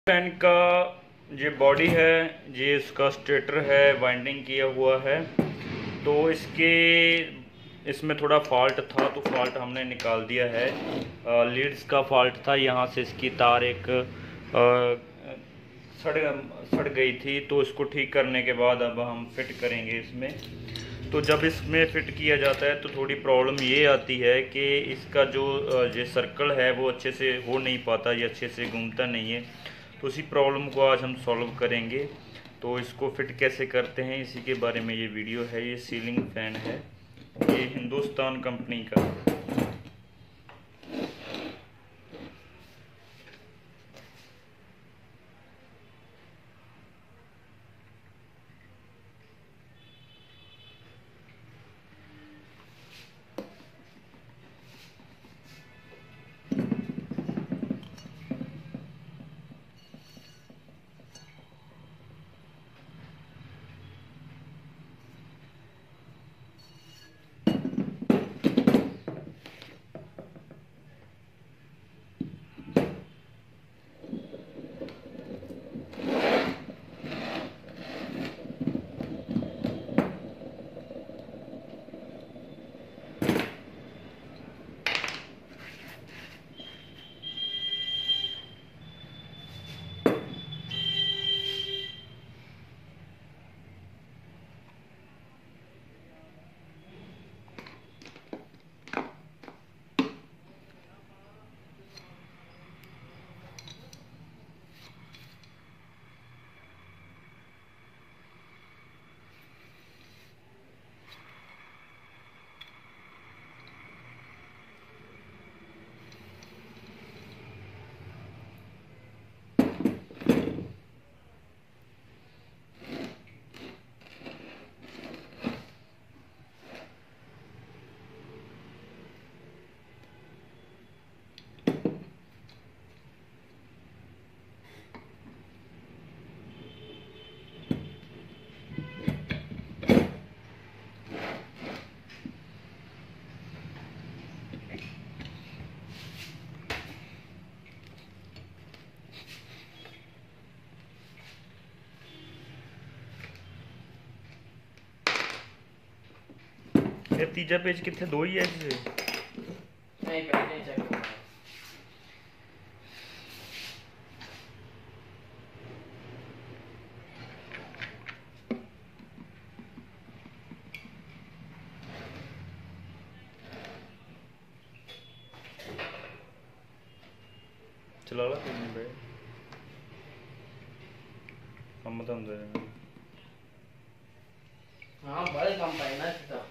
Fan का ये body है, ये इसका स्टेटर है, वाइंडिंग किया हुआ है। तो इसमें थोड़ा फॉल्ट था, तो फॉल्ट हमने निकाल दिया है। लीड्स का फॉल्ट था, यहाँ से इसकी तार एक सड़ सड़ गई थी, तो इसको ठीक करने के बाद अब हम फिट करेंगे इसमें। तो जब इसमें फिट किया जाता है तो थोड़ी प्रॉब्लम ये आती है कि इसका जो ये सर्कल है वो अच्छे से हो नहीं पाता, ये अच्छे से घूमता नहीं है। तो उसी प्रॉब्लम को आज हम सॉल्व करेंगे। तो इसको फिट कैसे करते हैं इसी के बारे में ये वीडियो है। ये सीलिंग फैन है, ये हिंदुस्तान कंपनी का। ये तीजा पेज कितने, दो ही है इससे? नहीं, पहले नहीं चेक करना है। चला ला कोई नहीं भाई, हम बता दे। हाँ, बड़े कम पाए ना इसका।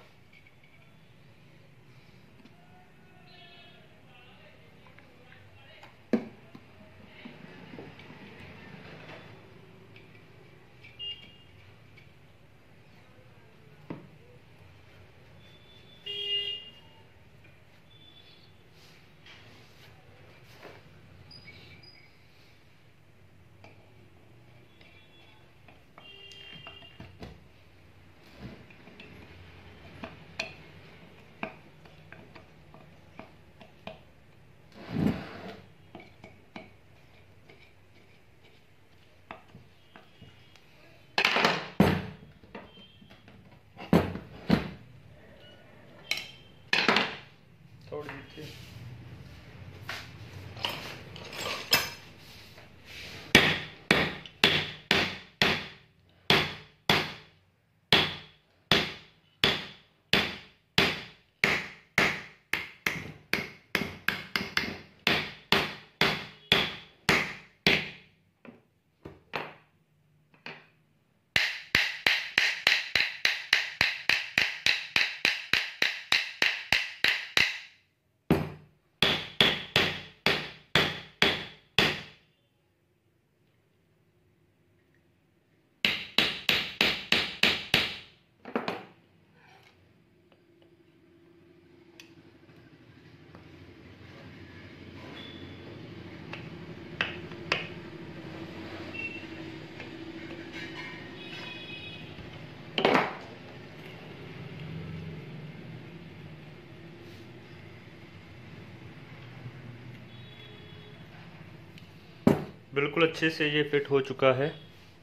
बिल्कुल अच्छे से ये फिट हो चुका है।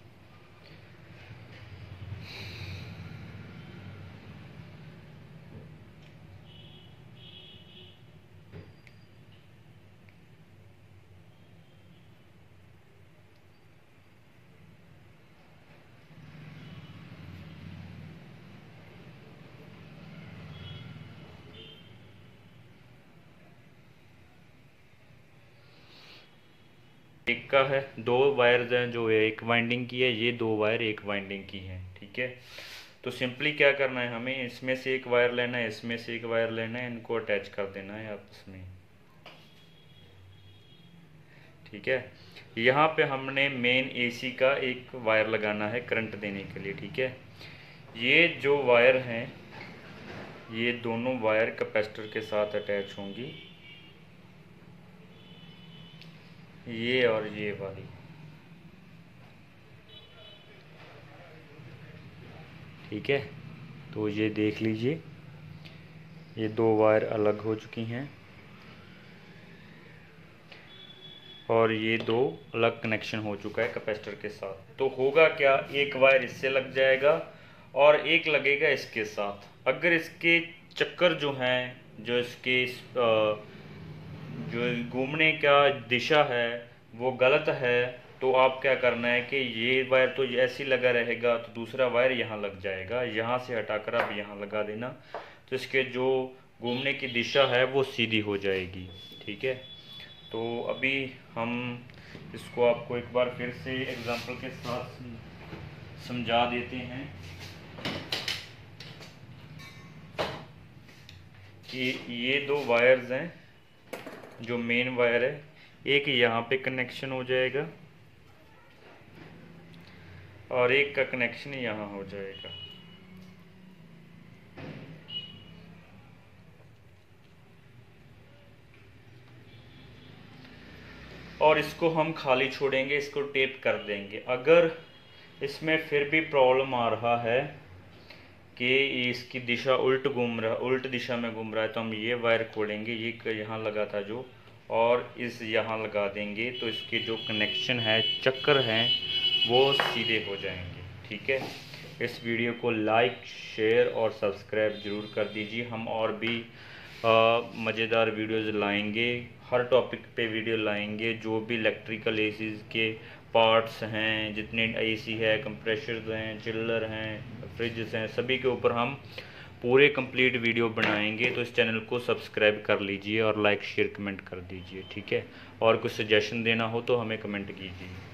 एक का है, 2 वायर्स हैं जो एक वाइंडिंग की है, ये 2 वायर एक वाइंडिंग की हैं, ठीक है। तो सिंपली क्या करना है, हमें इसमें से एक वायर लेना है, इसमें से एक वायर लेना है, इनको अटैच कर देना है आपस में, ठीक है। यहाँ पे हमने मेन एसी का एक वायर लगाना है करंट देने के लिए, ठीक है। ये जो वायर हैं, ये दोनों वायर कैपेसिटर के साथ अटैच होंगी, ये और ये वाली, ठीक है। तो ये देख लीजिए, ये 2 वायर अलग हो चुकी हैं और ये 2 अलग कनेक्शन हो चुका है कैपेसिटर के साथ। तो होगा क्या, एक वायर इससे लग जाएगा और एक लगेगा इसके साथ। अगर इसके चक्कर जो हैं, जो इसके जो घूमने का दिशा है वो गलत है, तो आप क्या करना है कि ये वायर तो ऐसे ही लगा रहेगा, तो दूसरा वायर यहाँ लग जाएगा, यहाँ से हटाकर आप यहाँ लगा देना, तो इसके जो घूमने की दिशा है वो सीधी हो जाएगी, ठीक है। तो अभी हम इसको आपको एक बार फिर से एग्जांपल के साथ समझा देते हैं कि ये 2 वायर्स हैं, जो मेन वायर है, एक यहाँ पे कनेक्शन हो जाएगा और एक का कनेक्शन यहाँ हो जाएगा। और इसको हम खाली छोड़ेंगे, इसको टेप कर देंगे। अगर इसमें फिर भी प्रॉब्लम आ रहा है कि इसकी दिशा उल्ट दिशा में घूम रहा है, तो हम ये वायर खोलेंगे, ये यहाँ लगा था जो, और इस यहाँ लगा देंगे, तो इसके जो कनेक्शन है, चक्कर हैं, वो सीधे हो जाएंगे, ठीक है। इस वीडियो को लाइक, शेयर और सब्सक्राइब ज़रूर कर दीजिए। हम और भी मज़ेदार वीडियोज़ लाएंगे, हर टॉपिक पे वीडियो लाएंगे। जो भी इलेक्ट्रिकल एसीज़ के पार्ट्स हैं, जितने एसी है, कंप्रेशर्स हैं, चिल्लर हैं, फ्रिज हैं, सभी के ऊपर हम पूरे कंप्लीट वीडियो बनाएंगे। तो इस चैनल को सब्सक्राइब कर लीजिए और लाइक, शेयर, कमेंट कर दीजिए, ठीक है। और कुछ सजेशन देना हो तो हमें कमेंट कीजिए।